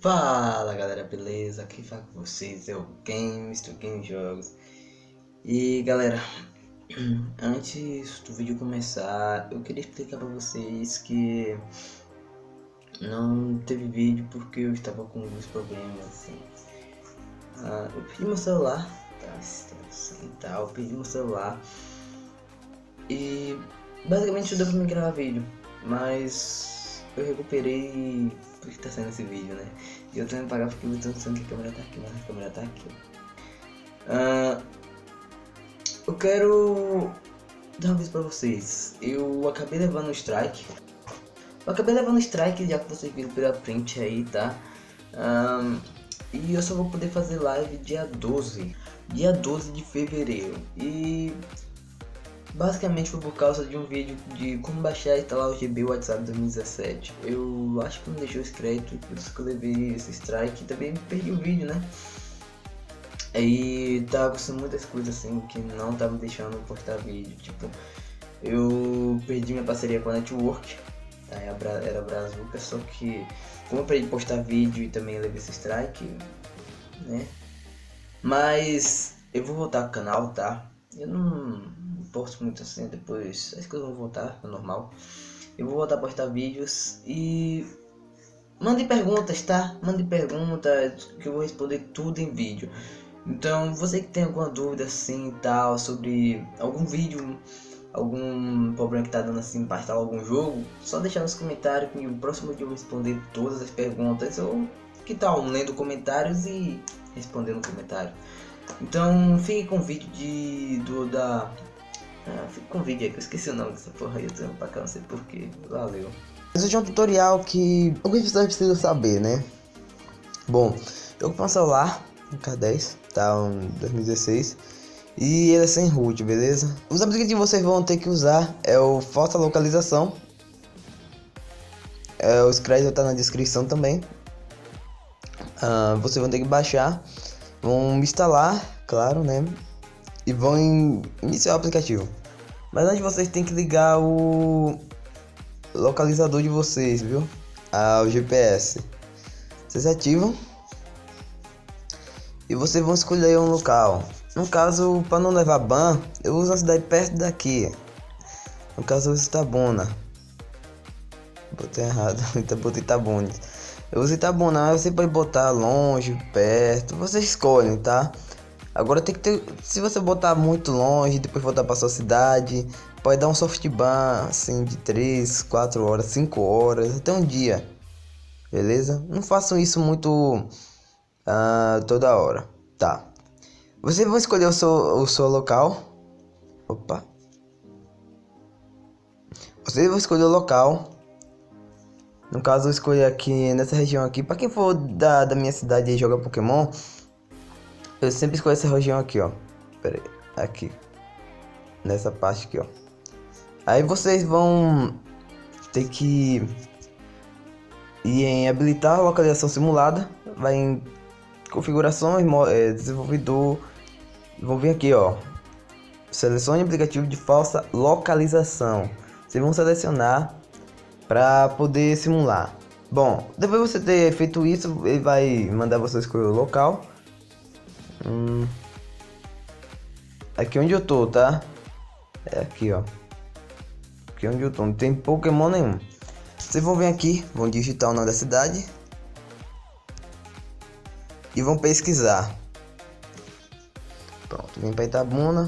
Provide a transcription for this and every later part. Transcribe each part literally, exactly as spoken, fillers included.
Fala galera, beleza? Aqui fala com vocês, é o Games do Game Jogos. E galera, antes do vídeo começar, eu queria explicar pra vocês que não teve vídeo porque eu estava com alguns problemas assim. Ah, eu perdi meu celular, tá? Assim, tá? Eu perdi meu celular e basicamente não deu pra me gravar vídeo, mas eu recuperei porque tá saindo esse vídeo, né? E eu tenho que pagar porque eu tô pensando que a câmera tá aqui, mas a câmera tá aqui. Uh, eu quero dar um aviso pra vocês. Eu acabei levando strike. Eu acabei levando strike, já que vocês viram pela print aí, tá? Um, e eu só vou poder fazer live dia doze. Dia doze de fevereiro. E basicamente foi por causa de um vídeo de como baixar e instalar o G B WhatsApp dois mil e dezessete. Eu acho que não deixou escrito, por isso que eu levei esse strike e também perdi o vídeo, né? Aí tava acontecendo muitas coisas assim que não tava me deixando postar vídeo. Tipo, eu perdi minha parceria com a Network, tá? Era a Brazuca, só que como eu perdi postar vídeo e também levei esse strike, né? Mas eu vou voltar pro canal, tá? Eu não posto muito assim, depois as coisas vão voltar ao normal. Eu vou voltar a postar vídeos e mande perguntas, tá? Mande perguntas que eu vou responder tudo em vídeo. Então você que tem alguma dúvida assim tal sobre algum vídeo, algum problema que tá dando assim para instalar algum jogo, só deixar nos comentários que no próximo vídeo eu vou responder todas as perguntas, ou que tal lendo comentários e respondendo comentário. Então fique com o vídeo de do da Ah, fica com o vídeo aí que eu esqueci o nome dessa porra aí, eu tenho pra cá, não sei porquê. Valeu. Esse aqui é um tutorial que algumas pessoas precisam saber, né? Bom, eu comprei um celular, um K dez, tá? Um dois mil e dezesseis. E ele é sem root, beleza? Os aplicativos que vocês vão ter que usar é o Falsa Localização. É, os créditos tá na descrição também. Ah, vocês vão ter que baixar, vão instalar, claro, né? E vão in iniciar o aplicativo. Mas antes vocês têm que ligar o localizador de vocês, viu? Ao G P S. Vocês ativam e vocês vão escolher um local. No caso, para não levar ban, eu uso uma cidade perto daqui. No caso, eu uso Itabuna. Botei errado, botei Itabuna. Eu uso Itabuna, mas você pode botar longe, perto, vocês escolhem, tá? Agora tem que ter, se você botar muito longe, depois voltar para sua cidade, pode dar um soft ban assim de três, quatro horas, cinco horas, até um dia. Beleza? Não façam isso muito uh, toda hora. Tá. Vocês vão escolher o seu, o seu local. Opa. Vocês vão escolher o local. No caso, eu escolhi aqui nessa região aqui. Para quem for da, da minha cidade e joga Pokémon, eu sempre escolho essa região aqui, ó. Pera aí, aqui. Nessa parte aqui, ó. Aí vocês vão ter que ir em habilitar a localização simulada. Vai em configurações, é, desenvolvedor. Vão vir aqui, ó. Selecione aplicativo de falsa localização. Vocês vão selecionar para poder simular. Bom, depois de você ter feito isso, ele vai mandar você escolher o local. Hum. Aqui onde eu tô, tá? É aqui, ó. Aqui onde eu tô, não tem Pokémon nenhum. Vocês vão vir aqui, vão digitar o nome da cidade e vão pesquisar. Pronto, vem para Itabuna.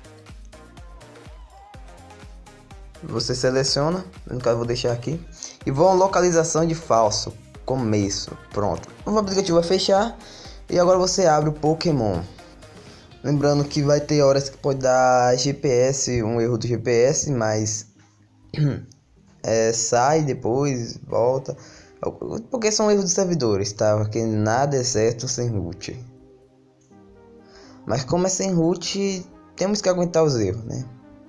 Você seleciona, no caso eu vou deixar aqui, e vão localização de falso, começo. Pronto, o aplicativo vai fechar. E agora você abre o Pokémon. Lembrando que vai ter horas que pode dar G P S, um erro do G P S, mas é, sai depois, volta. Porque são erros dos servidores, tá? Porque nada é certo sem root. Mas como é sem root, temos que aguentar os erros, né?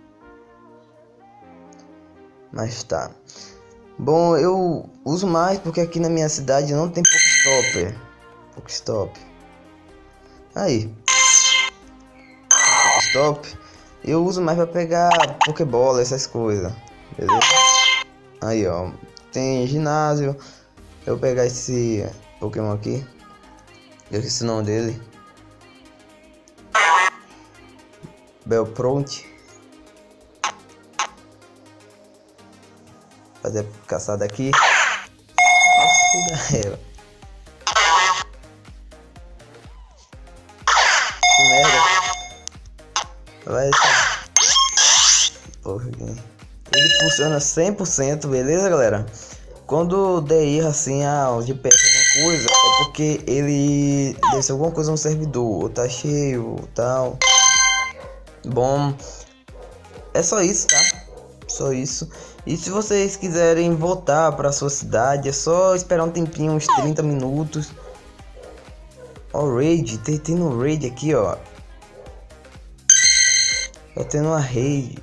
Mas tá. Bom, eu uso mais porque aqui na minha cidade não tem Pokestopper. Pokestop. Aí. Pokestop. Eu uso mais para pegar Pokébola, essas coisas. Beleza? Aí, ó. Tem ginásio. Eu vou pegar esse Pokémon aqui. Eu esqueci o nome dele. Belpront. Fazer a caçada aqui. Nossa, ela. Que merda. Vai. Porra, ele funciona cem por cento, beleza, galera? Quando der erro assim, ah, de perto alguma coisa, é porque ele deve ser alguma coisa no servidor, ou tá cheio, ou tal. Bom, é só isso, tá? Só isso. E se vocês quiserem voltar para sua cidade, é só esperar um tempinho, uns trinta minutos. Ó, o raid, tem, tem no raid aqui, ó. Tá tendo uma raid.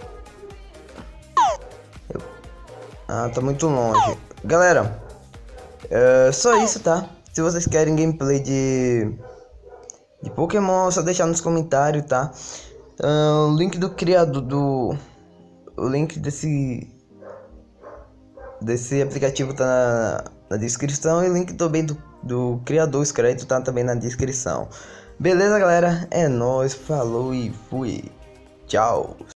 Eu... Ah, tá muito longe. Galera, é só isso, tá? Se vocês querem gameplay de, de Pokémon, é só deixar nos comentários, tá? Uh, o link do criador do... O link desse... Desse aplicativo tá na, na descrição. E o link também do, do criador escrito tá também na descrição. Beleza, galera? É nóis, falou e fui. Tchau.